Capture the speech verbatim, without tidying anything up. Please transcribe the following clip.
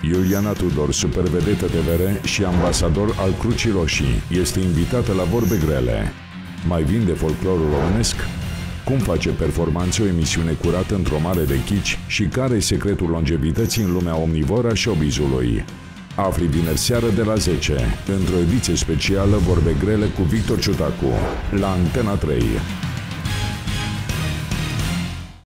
Iuliana Tudor, supervedetă T V R și ambasador al Crucii Roșii, este invitată la Vorbe Grele. Mai vinde folclorul românesc? Cum face performanțe o emisiune curată într-o mare de chici și care e secretul longevității în lumea omnivoră a showbizului? Afli vineri seară de la zece, într-o ediție specială Vorbe Grele cu Victor Ciutacu, la Antena trei.